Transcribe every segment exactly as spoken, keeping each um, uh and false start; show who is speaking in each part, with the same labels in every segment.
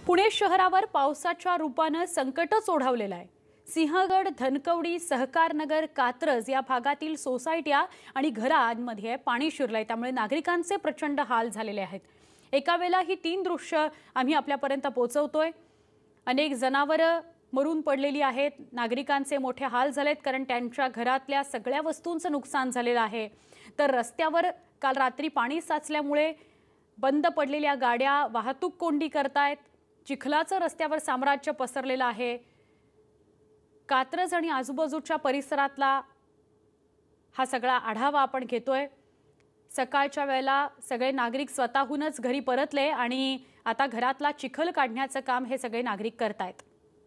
Speaker 1: पुणे शहरावर पावसाच्या रूपाने संकटच ओढावलेलं आहे। सिंहगड, धनकवडी, सहकारनगर, कात्रज या भागातील सोसायट्या आणि घरांमध्ये पाणी शिरलंय, त्यामुळे नागरिकांचे प्रचंड हाल झालेले आहेत। एका वेळेला ही तीन दृश्य आम्ही आपल्यापर्यंत पोहोचवतोय। अनेक जनावरं मरून पडलेली आहेत, नागरिकांचे मोठे हाल झालेत कारण त्यांच्या घरातल्या सगळ्या वस्तूंचं नुकसान झालेलं आहे। तर रस्त्यावर काल रात्री पाणी साचल्यामुळे बंद पडलेल्या गाड्या वाहतूक कोंडी करतायत। चिखलाचं रस्त्यावर साम्राज्य पसरलेलं आहे। कात्रज आणि आजूबाजूच्या परिसरातला हा सगळा आढावा आपण घेतोय। सकाळच्या वेळेला सगळे नागरिक स्वतःहूनच घरी परतले आणि आता घरातला चिखल काढण्याचं काम हे सगळे नागरिक करतायत।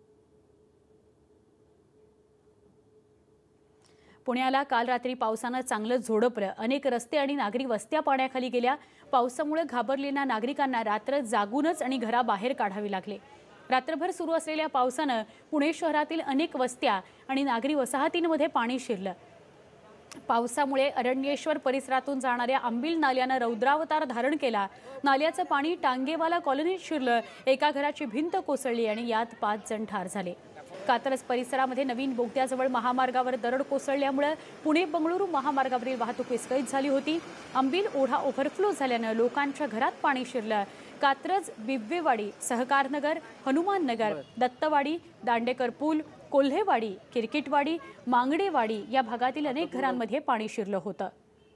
Speaker 1: पुण्याला काल रात्री पावसाने चांगलं झोडपलं। अनेक रस्ते आणि नागरी वस्त्या पाण्याखाली गेल्या। पावसामुळे घाबरलेल्या नागरिकांना रात्र जागूनच आणि घराबाहेर काढावी लागले। रात्रभर सुरू असलेल्या पावसाने पुणे शहरातील अनेक वस्त्या आणि नागरी वसाहतींमध्ये पाणी शिरलं। पावसामुळे अरण्येश्वर परिसरातून जाणाऱ्या आंबील नाल्याने रौद्रावतार धारण केला। नाल्याचं पाणी टांगेवाला कॉलनीत शिरलं। एका घराची भिंत कोसळली आणि यात पाच जण ठार झाले। कात्रज परिसरामध्ये नवीन बोगद्याजवळ महामार्गावर दरड कोसळल्यामुळे पुणे बंगळुरू महामार्गावरील वाहतूक विस्कळीत झाली होती। आंबील ओढा ओव्हरफ्लो झाल्याने लोकांच्या घरात पाणी शिरलं। कात्रज, बिब्वेवाडी, सहकारनगर, हनुमाननगर, दत्तवाडी, दांडेकर पूल, कोल्हेवाडी, किरकिटवाडी, मांगडेवाडी या भागातील अनेक घरांमध्ये पाणी शिरलं होतं।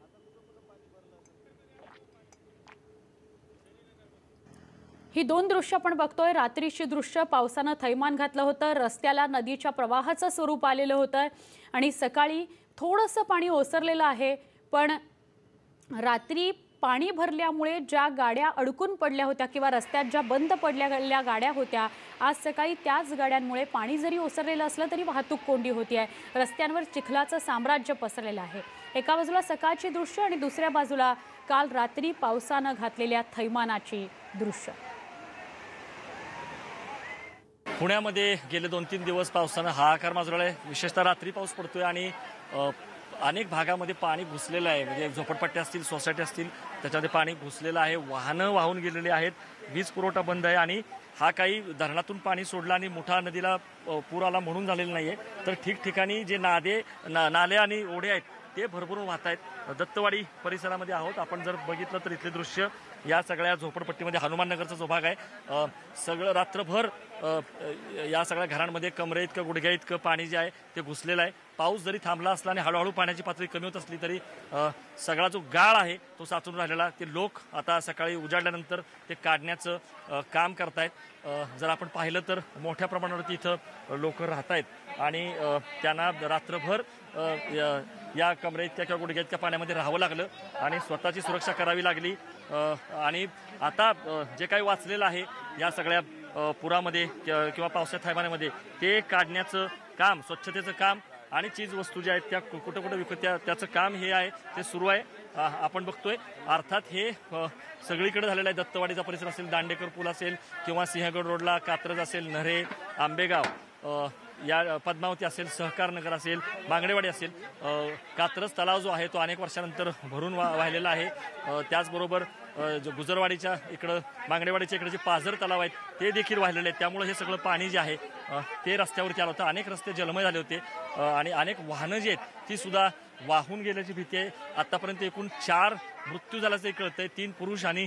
Speaker 1: ही दोन दृश्य आपण बघतोय। रात्रीची दृश्य पावसाने थैमान घातलं होतं। रस्त्याला नदीच्या प्रवाहाचं स्वरूप आलेलं होतं आणि सकाळी थोडंसं पाणी ओसरलेलं आहे, पण रात्री पाणी भरल्यामुळे ज्या गाड्या अडकून पडल्या होत्या किंवा रस्त्यात ज्या बंद पडलेल्या गाड्या होत्या, आज सकाळी त्याच गाड्यांमुळे पाणी जरी ओसरलेलं असलं तरी वाहतूक कोंडी होती आहे। रस्त्यांवर चिखलाचं साम्राज्य पसरलेलं आहे। एका बाजूला सकाळची दृश्य आणि दुसऱ्या बाजूला काल रात्री पावसाने घातलेल्या थैमानाची दृश्य।
Speaker 2: पुण्यामध्ये गेले दोन तीन दिवस पावसाने हाहाकार माजवला आहे। विशेषतः रात्री पाऊस पडतोय आणि अनेक भागामध्ये पाणी घुसलेलं आहे। म्हणजे झोपडपट्ट्या असतील, सोसायटी असतील, त्याच्यामध्ये पाणी घुसलेलं आहे। वाहनं वाहून गेलेली आहेत। वीज पुरवठा बंद आहे आणि हा काही धरणातून पाणी सोडला आणि मुठा नदीला पूर आला म्हणून झालेलं नाहीये, तर ठिकठिकाणी जे नादे ना, नाले आणि ओढे आहेत ते भरभरून वाहत आहेत। दत्तवाडी परिसरामध्ये आहोत आपण। जर बघितलं तर इथले दृश्य या सगळ्या झोपडपट्टीमध्ये हनुमाननगरचा जो भाग आहे, सगळं रात्रभर या सगळ्या घरांमध्ये कमरे इतकं, गुडघ्या इतकं पाणी जे आहे ते घुसलेलं आहे। पाऊस जरी थांबला असला आणि हळूहळू पाण्याची पातळी कमी होत असली तरी सगळा जो गाळ आहे तो साचून राहिलेला। ते लोक आता सकाळी उजाडल्यानंतर ते काढण्याचं काम करतायत। जर आपण पाहिलं तर मोठ्या प्रमाणावरती इथं लोक राहत आहेत आणि त्यांना रात्रभर या कमरे इतक्या किंवा गुडघ्या इतक्या पाण्यामध्ये राहावं लागलं आणि स्वतःची सुरक्षा करावी लागली। आणि आता जे काही वाचलेलं आहे या सगळ्या पुरामध्ये किंवा पावसाच्या थैमानामध्ये ते काढण्याचं काम, स्वच्छतेचं काम आणि चीज वस्तू ज्या आहेत त्या कुठं कुठं विकत त्या त्याचं काम हे आहे ते सुरू आहे। आपण बघतोय अर्थात हे सगळीकडे झालेलं आहे। दत्तवाडीचा परिसर असेल, दांडेकर पूल असेल किंवा सिंहगड रोडला कात्रज असेल, नऱ्हे, आंबेगाव या पद्मावती असेल, सहकारनगर असेल, मांगडेवाडी असेल, कात्रज तलाव जो आहे तो अनेक वर्षानंतर भरून वा वाहिलेला आहे। त्याचबरोबर जो गुजरवाडीच्या इकडं, मांगडेवाडीच्या इकडे जे पाझर तलाव आहेत ते देखील वाहिलेले आहेत। त्यामुळे हे सगळं पाणी जे आहे ते रस्त्यावरती आलं होतं। अनेक रस्ते जलमय झाले होते आणि अनेक वाहनं जी आहेत ती सुद्धा वाहून गेल्याची भीती आहे। आतापर्यंत एकूण चार मृत्यू झाल्याचं कळतंय। तीन पुरुष आणि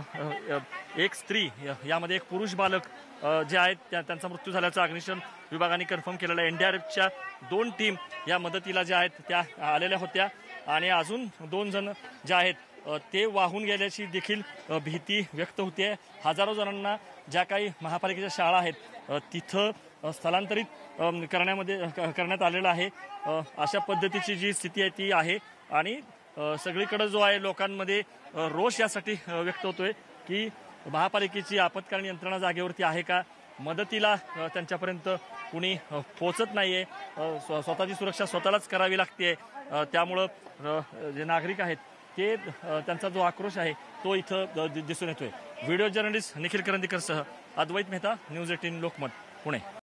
Speaker 2: एक स्त्री, यामध्ये एक पुरुष बालक जे आहेत त्या त्यांचा मृत्यू झाल्याचं अग्निशमन विभागाने कन्फर्म केलेलं आहे। एनडीआरएफच्या दोन टीम या मदतीला ज्या आहेत त्या आलेल्या होत्या आणि अजून दोन जण जे आहेत ते वाहून गेल्याची देखील भीती व्यक्त होते। हजारो जणांना ज्या काही महापालिकेच्या शाळा आहेत तिथं स्थलांतरित करण्यामध्ये करण्यात आलेलं आहे। अशा पद्धतीची जी स्थिती आहे ती आहे आणि सगळीकडे जो आहे लोकांमध्ये रोष यासाठी व्यक्त होतोय की महापालिकेची आपत्कालीन यंत्रणा जागेवरती आहे का, मदतीला त्यांच्यापर्यंत कुणी पोहोचत नाहीये, स्वतःची सुरक्षा स्वतःलाच करावी लागते। त्यामुळं जे नागरिक आहेत ते त्यांचा जो आक्रोश आहे तो इथं दिसून येतोय। व्हिडिओ जर्नलिस्ट निखिल करंदीकर सह अद्वैत मेहता, न्यूज अठरा लोकमत, पुणे।